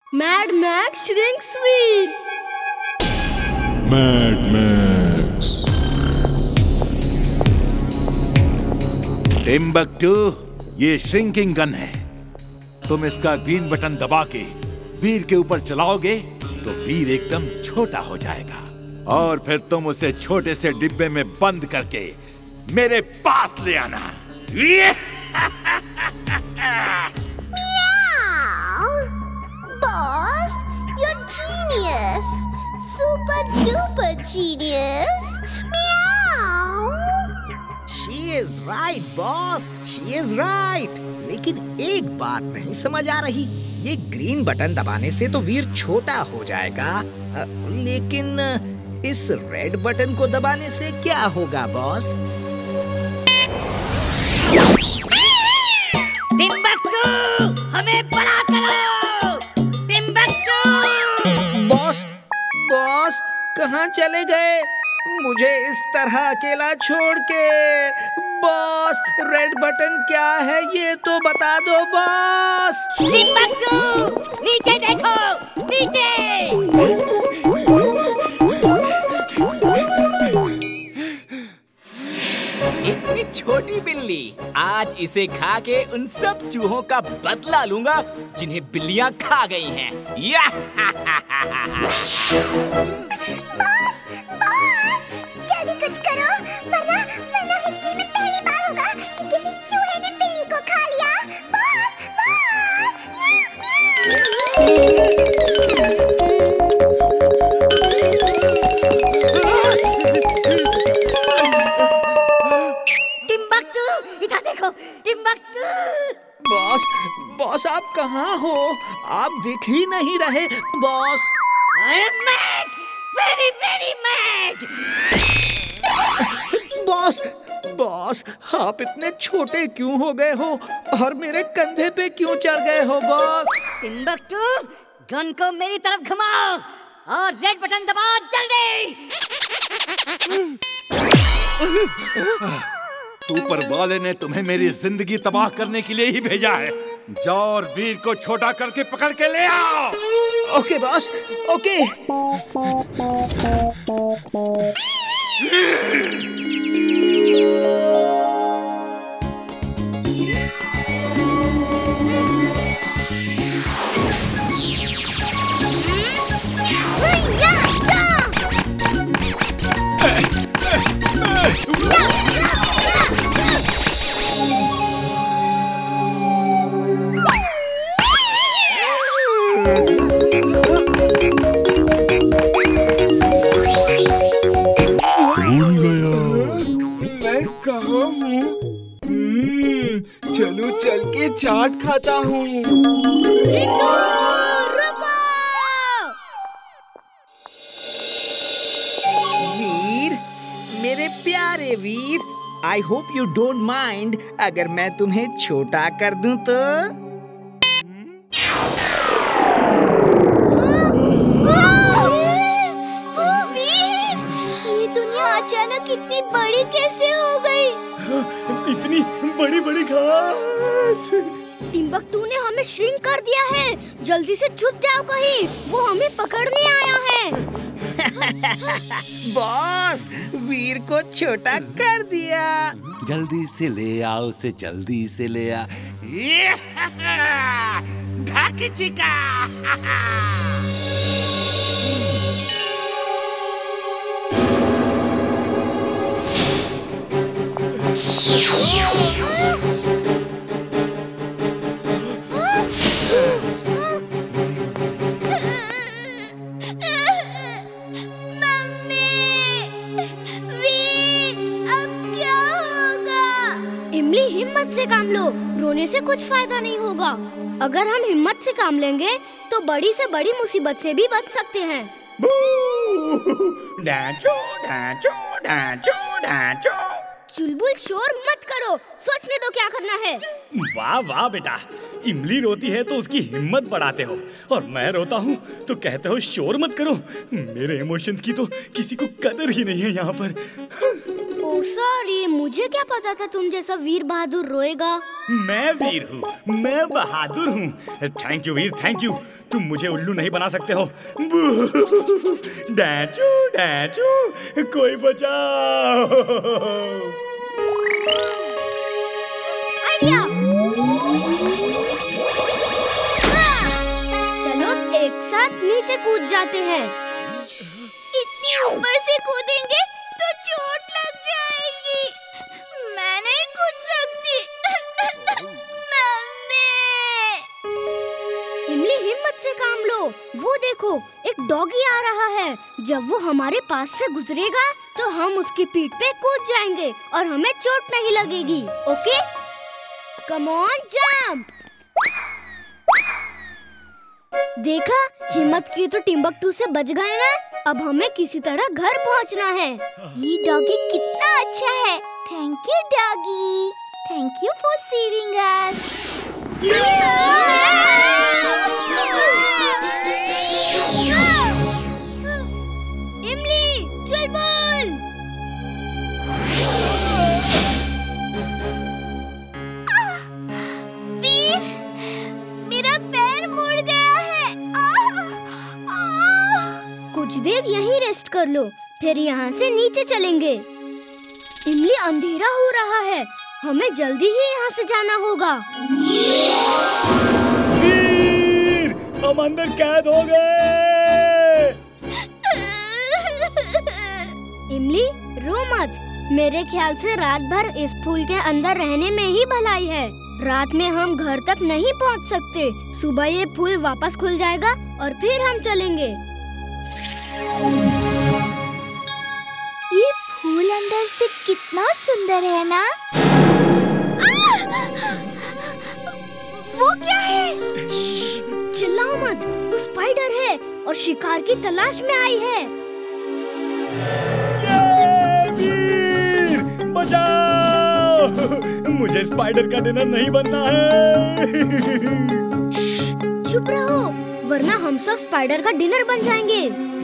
Mad Max shrinks Veer. Mad Max. Timbuktu, ये shrinking gun है। तुम इसका ग्रीन बटन दबा के वीर के ऊपर चलाओगे तो वीर एकदम छोटा हो जाएगा और फिर तुम उसे छोटे से डिब्बे में बंद करके मेरे पास ले आना। Boss, you're genius. Super duper genius. Meow. She is right, boss. She is right. लेकिन एक बात नहीं समझ आ रही। ये ग्रीन बटन दबाने से तो वीर छोटा हो जाएगा, लेकिन इस रेड बटन को दबाने से क्या होगा, बॉस? टिम्बकटू, हमें बड़ा करो! टिम्बकटू! बॉस, कहाँ चले गए? मुझे इस तरह अकेला छोड़ के। बॉस, रेड बटन क्या है ये तो बता दो, बॉस। टिम्बकटू, नीचे देखो, नीचे! इतनी छोटी बिल्ली, आज इसे खा के उन सब चूहों का बदला लूंगा जिन्हें बिल्लियां खा गई हैं। बॉस, जल्दी कुछ करो, वरना हिस्ट्री में पहली बार होगा कि किसी चूहे ने बिल्ली को खा लिया। बॉस, टिम्बकटू, इधर देखो, टिम्बकटू! बॉस आप कहाँ हो? आप दिख ही नहीं रहे, boss. I am mad, very very mad! Boss, आप इतने छोटे क्यों हो गए हो और मेरे कंधे पे क्यों चढ़ गए हो, बॉस? टिम्बकटू, गन को मेरी तरफ घुमाओ और रेड बटन दबाओ जल्दी! ऊपर वाले ने तुम्हें मेरी जिंदगी तबाह करने के लिए ही भेजा है। जाओ और वीर को छोटा करके पकड़ के ले आओ। Okay boss, okay. चलो चल के चाट खाता हूँ। वीर, मेरे प्यारे Veer, I hope you don't mind अगर मैं तुम्हें छोटा कर दूं तो? ये दुनिया अचानक इतनी बड़ी कैसे हो गई? इतनी बड़ी बड़ी घास। टिम्बकटू ने हमें श्रिंक कर दिया है। जल्दी से छुप जाओ कहीं, वो हमें पकड़ने आया है। बॉस, वीर को छोटा कर दिया। जल्दी से ले आओ उसे, जल्दी से ले आ। ढाकी चिका। हिम्मत से काम लो, रोने से कुछ फायदा नहीं होगा। अगर हम हिम्मत से काम लेंगे तो बड़ी से बड़ी मुसीबत से भी बच सकते हैं। चुलबुल शोर मत करो, सोचने दो क्या करना है। वाह वाह बेटा, इमली रोती है तो उसकी हिम्मत बढ़ाते हो और मैं रोता हूँ तो कहते हो शोर मत करो। मेरे इमोशंस की तो किसी को कदर ही नहीं है यहाँ पर। ओह सॉरी, मुझे क्या पता था तुम जैसा वीर बहादुर रोएगा। मैं वीर हूँ, मैं बहादुर हूँ। Thank you Veer, thank you. तुम मुझे उल्लू नहीं बना सकते हो। डैचू डैचू, कोई बचाओ। आइडिया। चलो एक साथ नीचे कूद जाते हैं। इतनी ऊपर से कूदेंगे तो चोट लग जाएगी। मैं नहीं कूद सकती। इमली हिम्मत से काम लो। वो देखो, एक डॉगी आ रहा है। जब वो हमारे पास से गुजरेगा तो हम उसकी पीठ पे कूद जाएंगे और हमें चोट नहीं लगेगी। ओके? Come on, jump. देखा, हिम्मत की तो टिम्बकटू से बच गए ना। अब हमें किसी तरह घर पहुंचना है। ये डॉगी कितना अच्छा है। Thank you doggy. Thank you for saving us. Imli, चल बोल। वीर, मेरा पैर मुड़ गया है। कुछ देर यहीं रेस्ट कर लो, फिर यहाँ से नीचे चलेंगे। इमली, अंधेरा हो रहा है, हमें जल्दी ही यहाँ से जाना होगा। वीर, हम अंदर कैद हो गए। इमली, रो मत। मेरे ख्याल से रात भर इस फूल के अंदर रहने में ही भलाई है। रात में हम घर तक नहीं पहुँच सकते। सुबह ये फूल वापस खुल जाएगा और फिर हम चलेंगे। ये फूल अंदर से कितना सुंदर है ना? वो क्या है? चिल्लाओ मत, वो स्पाइडर है और शिकार की तलाश में आई है। ये वीर, बचाओ। मुझे स्पाइडर का डिनर नहीं बनना है। चुप रहो, वरना हम सब स्पाइडर का डिनर बन जाएंगे।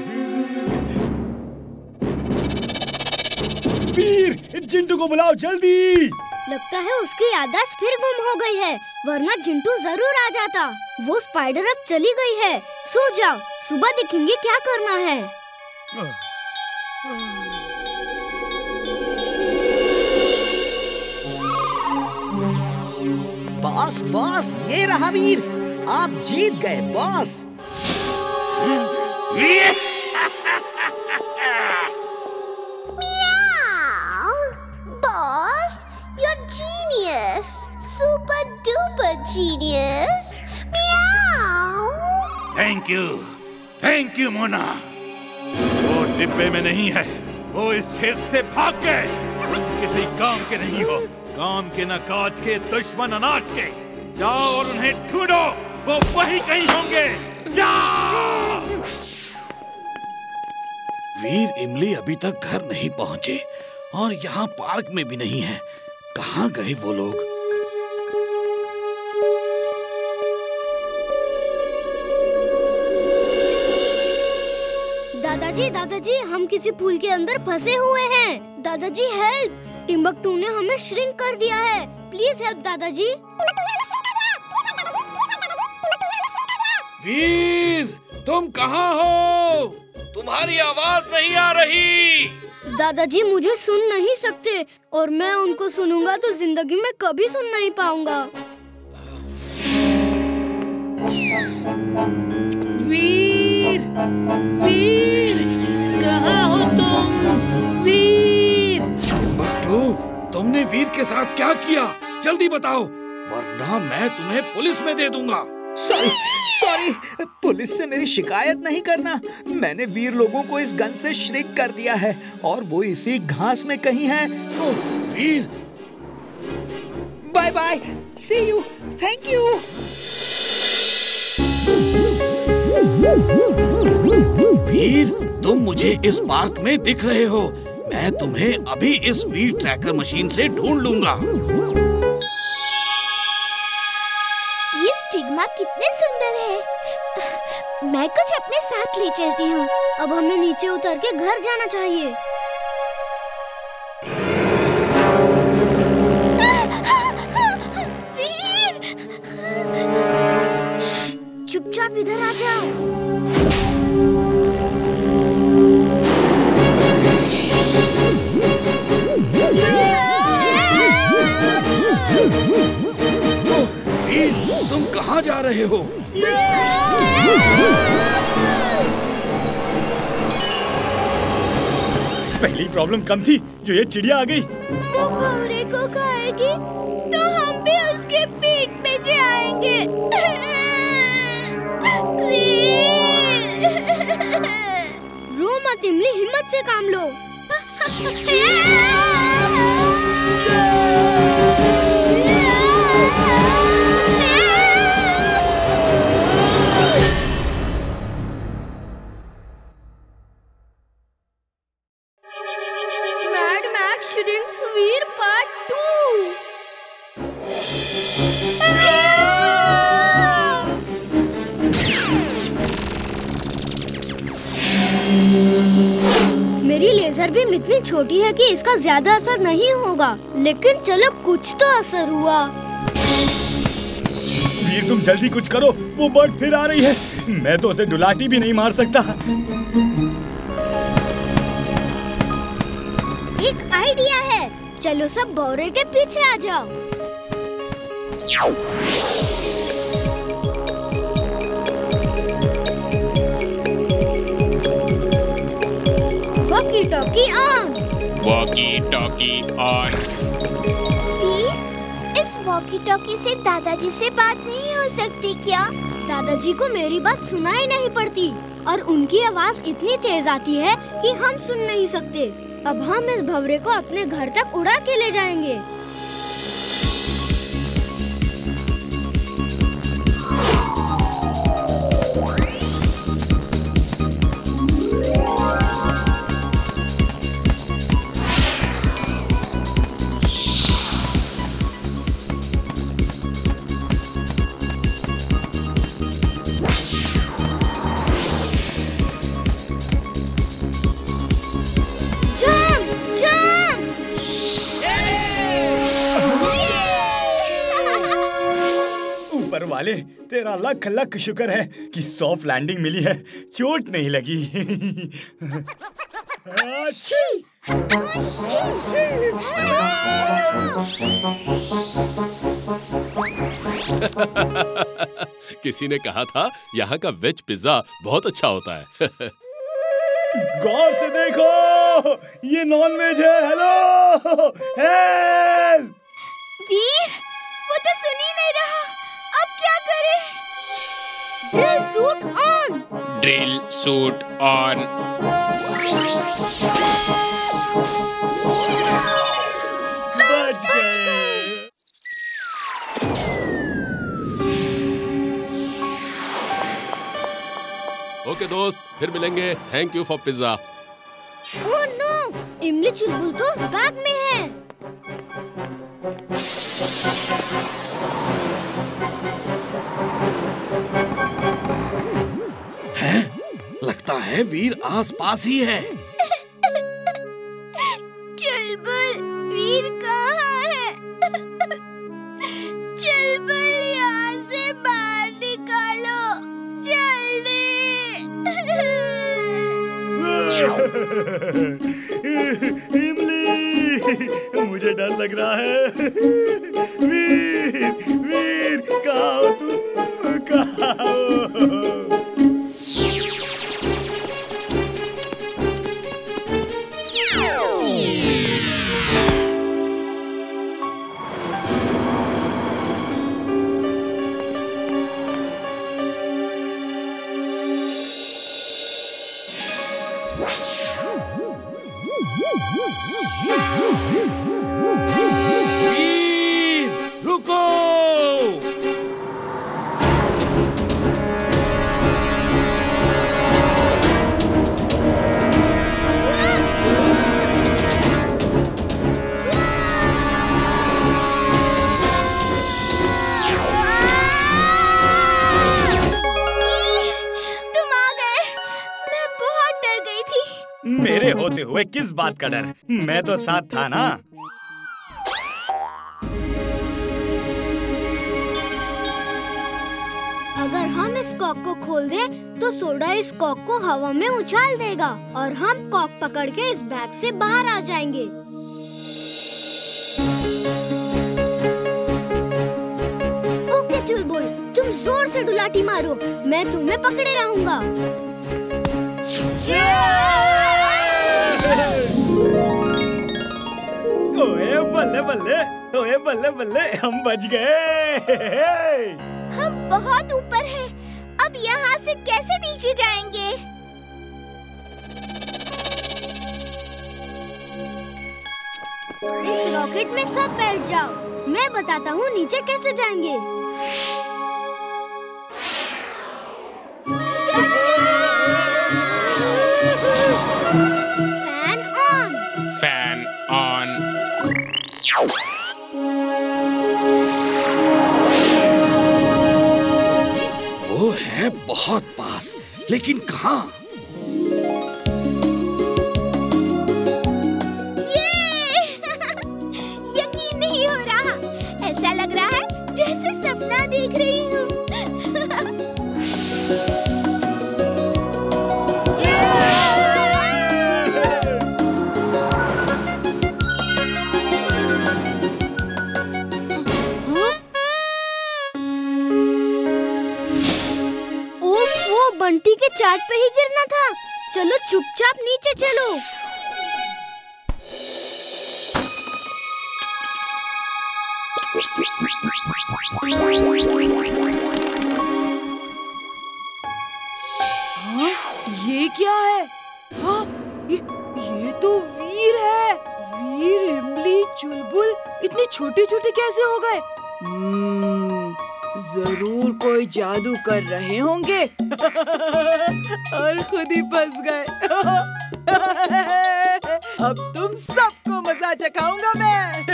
वीर, चिंटू को बुलाओ जल्दी। लगता है उसकी याददाश्त फिर गुम हो गई है, वरना चिंटू जरूर आ जाता। वो स्पाइडर अब चली गई है। सो जाओ, सुबह देखेंगे क्या करना है। बॉस बॉस, ये रहा वीर। आप जीत गए boss. Boss, you're genius. Super duper genius. Meow. Thank you Mona. वो डिब्बे में नहीं है, वो इस क्षेत्र से भाग गए। तुम किसी काम के नहीं हो, काम के न काज के, दुश्मन अनाज के। जाओ और उन्हें ढूंढो, वो वहीं कहीं होंगे। जाओ। वीर इमली अभी तक घर नहीं पहुंचे और यहाँ पार्क में भी नहीं है। कहाँ गए वो लोग? दादाजी, हम किसी फूल के अंदर फंसे हुए हैं। दादाजी हेल्प! टिम्बकटू ने हमें श्रिंक कर दिया है। प्लीज हेल्प दादाजी। वीर, तुम कहाँ हो? तुम्हारी आवाज नहीं आ रही। दादाजी मुझे सुन नहीं सकते और मैं उनको सुनूंगा तो जिंदगी में कभी सुन नहीं पाऊंगा। वीर, वीर, कहाँ हो तुम? वीर! टिम्बकटू, तुमने वीर के साथ क्या किया? जल्दी बताओ, वरना मैं तुम्हें पुलिस में दे दूंगा। सॉरी, पुलिस से मेरी शिकायत नहीं करना। मैंने वीर लोगों को इस गन से श्रिंक कर दिया है और वो इसी घास में कहीं है। Oh, Veer! Bye bye, see you, thank you. Veer, तुम मुझे इस पार्क में दिख रहे हो। मैं तुम्हें अभी इस वीर ट्रैकर मशीन से ढूंढ लूंगा। ये स्टिग्मा कितने सुंदर है। मैं कुछ अपने साथ ले चलती हूँ। अब हमें नीचे उतर के घर जाना चाहिए। चुपचाप इधर आ जाओ। वीर, तुम कहाँ जा रहे हो? पहली प्रॉब्लम कम थी जो ये चिड़िया आ गई। वो भंवरे को खाएगी तो हम भी उसके पीठ पे जाएंगे। रो मत इमली, हिम्मत से काम लो। Mad Max shrinks Veer part 2। मेरी लेजर बीम इतनी छोटी है कि इसका ज्यादा असर नहीं होगा, लेकिन चलो कुछ तो असर हुआ। वीर तुम जल्दी कुछ करो, वो बर्ड फिर आ रही है। मैं तो उसे डुलाटी भी नहीं मार सकता। एक आइडिया है, चलो सब भंवरे के पीछे आ जाओ। Walkie talkie on. Walkie talkie on. इस वॉकी टॉकी से दादाजी से बात नहीं हो सकती क्या? दादाजी को मेरी बात सुनाई नहीं पड़ती और उनकी आवाज इतनी तेज आती है कि हम सुन नहीं सकते। अब हम इस भंवरे को अपने घर तक उड़ा के ले जाएंगे। ऊपर वाले तेरा लख लख शुक्र है कि सॉफ्ट लैंडिंग मिली है, चोट नहीं लगी। किसी ने कहा था यहाँ का वेज पिज्जा बहुत अच्छा होता है। गौर से देखो, ये नॉन वेज है। Hello help! वीर, वो तो सुन ही नहीं रहा, अब क्या करें? Drill suit on. Drill suit on. बच गए। ओके दोस्त, फिर मिलेंगे। Thank you for pizza. Oh no, Imli Chulbul तो उस बैग में है। हैं? लगता है वीर आसपास ही है। चुलबुल, वीर कहाँ है? चुलबुल, यहाँ से बाहर निकालो, जल्दी। इमली, मुझे डर लग रहा है। वीर, वीर, कहाँ हो तुम? कहाँ हो? वीर, रुको! तुम आ गए, मैं बहुत डर गई थी। मेरे होते हुए किस बात का डर? मैं तो साथ था ना। अगर हम इस कॉक को खोल दें, तो सोडा इस कॉक को हवा में उछाल देगा और हम कॉक पकड़ के इस बैग से बाहर आ जाएंगे। ओके चुलबुल, तुम जोर से डुलाटी मारो, मैं तुम्हें पकड़े रहूंगा। ओए बल्ले बल्ले, ओए बल्ले बल्ले, हम बच गए। हम बहुत ऊपर हैं। अब यहाँ से कैसे नीचे जाएंगे? इस रॉकेट में सब बैठ जाओ, मैं बताता हूँ नीचे कैसे जाएंगे। Fan on. Fan on. वो है बहुत पास, लेकिन कहाँ? यकीन नहीं हो रहा, ऐसा लग रहा है जैसे सपना देख रही हूँ। बंटी के चाट पे ही गिरना था। चलो चुपचाप नीचे चलो। हाँ, ये क्या है? हाँ, ये तो वीर है। वीर, इमली, चुलबुल इतने छोटे छोटे कैसे हो गए? जरूर कोई जादू कर रहे होंगे और खुद ही फंस गए। अब तुम सबको मजा चखाऊंगा मैं।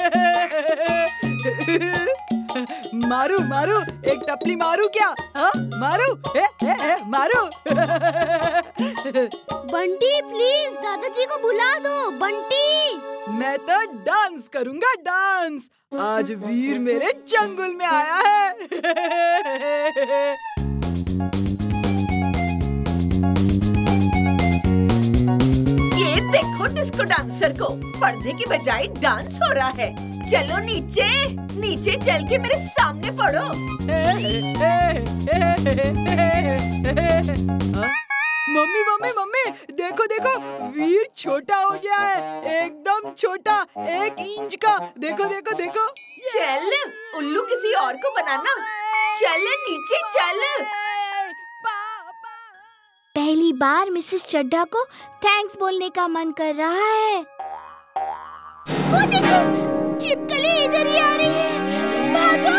मारू मारू, एक टपली मारू क्या? हाँ मारू, मारू। बंटी प्लीज दादाजी को बुला दो। बंटी, मैं तो डांस करूंगा, डांस। आज वीर मेरे जंगल में आया है। ये देखो डिस्को डांसर को, पर्दे की बजाय डांस हो रहा है। चलो नीचे, नीचे चल के मेरे सामने पड़ो। मम्मी मम्मी मम्मी, देखो देखो, वीर छोटा हो गया है, एकदम छोटा, 1 इंच का। देखो देखो देखो। चल उल्लू किसी और को बनाना। चल नीचे चल। पहली बार मिसेस चड्ढा को थैंक्स बोलने का मन कर रहा है। वो देखो, छिपकली इधर ही आ रही है। भागो।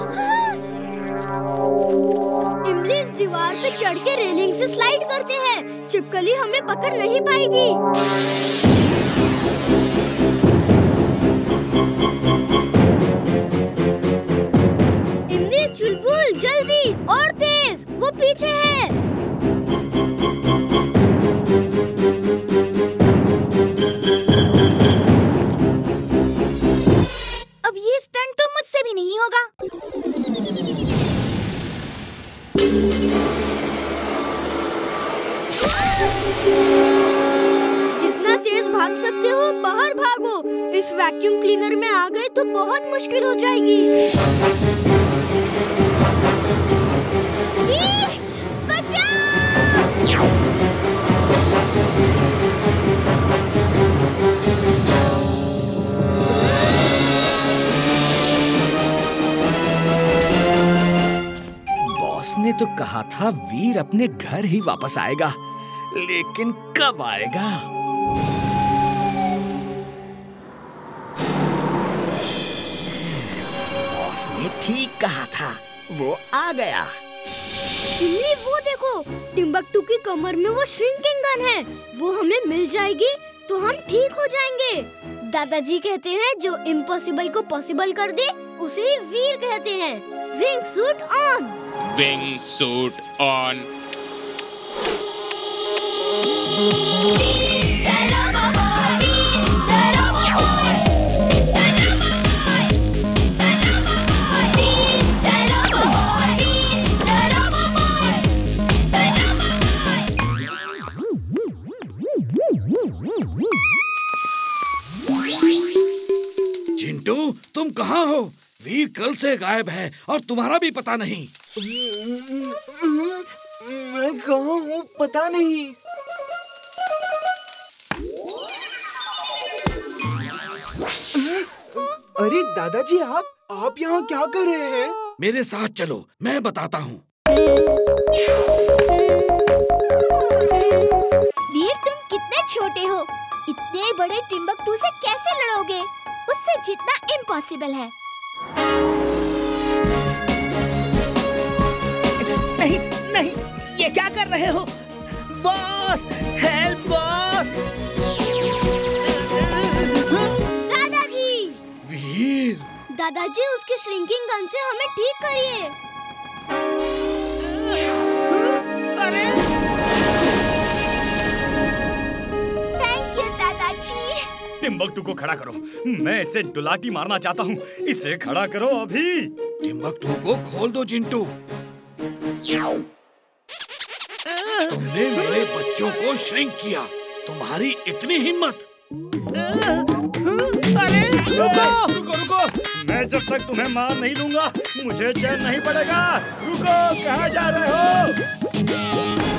इमली इस दीवार पे चढ़ के रेलिंग से स्लाइड करते हैं। छिपकली हमें पकड़ नहीं पाएगी। इमली, चुलबुल जल्दी और तेज, वो पीछे है। अब ये स्टंट तो मुझसे भी नहीं होगा। जितना तेज भाग सकते हो बाहर भागो। इस वैक्यूम क्लीनर में आ गए तो बहुत मुश्किल हो जाएगी। बॉस ने तो कहा था वीर अपने घर ही वापस आएगा, लेकिन कब आएगा? बॉस ने ठीक कहा था, वो आ गया। इमली, वो देखो, टिम्बकटू की कमर में वो श्रिंकिंग गन है। वो हमें मिल जाएगी तो हम ठीक हो जाएंगे। दादाजी कहते हैं जो इम्पॉसिबल को पॉसिबल कर दे उसे ही वीर कहते हैं। Wing suit on. Wing suit on. कहाँ हो? वीर कल से गायब है और तुम्हारा भी पता नहीं। मैं कहाँ हूँ पता नहीं। अरे दादाजी, आप यहाँ क्या कर रहे हैं? मेरे साथ चलो, मैं बताता हूँ। वीर, तुम कितने छोटे हो, इतने बड़े टिम्बकटू से कैसे लड़ोगे? उससे जीतना इम्पॉसिबल है। नहीं नहीं, ये क्या कर रहे हो? Boss, help boss! दादाजी! वीर! दादाजी, उसकी श्रिंकिंग गन से हमें ठीक करिए। अरे! थैंक यू दादाजी। टिम्बकटू को खड़ा करो, मैं इसे डुलाटी मारना चाहता हूँ। इसे खड़ा करो अभी। टिम्बकटू को खोल दो जिंटू। तुमने मेरे बच्चों को श्रिंक किया, तुम्हारी इतनी हिम्मत? अरे रुको रुको रुको, मैं जब तक तुम्हें मार नहीं लूंगा मुझे चैन नहीं पड़ेगा। रुको, कहाँ जा रहे हो?